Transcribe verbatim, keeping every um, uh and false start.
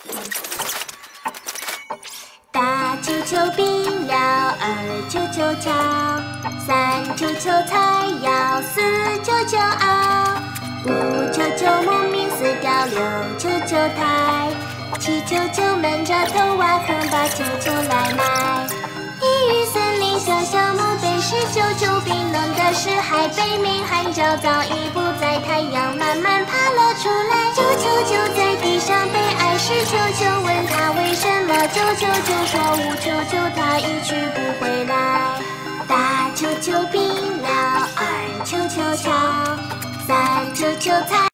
大球球病了，二球球瞧，三球球采药，四球球熬，五球球牧民死掉，六球球抬，七球球闷着头挖坑，八球球来埋。异域森林小小墓碑，十九球病，冷的是海北冥寒沼早已不在，太阳慢慢爬了出来。九球球在地上悲哀，十球球问他为什么，九球球说五球球他一去不回来。大球球病了，二球球瞧，三球球采。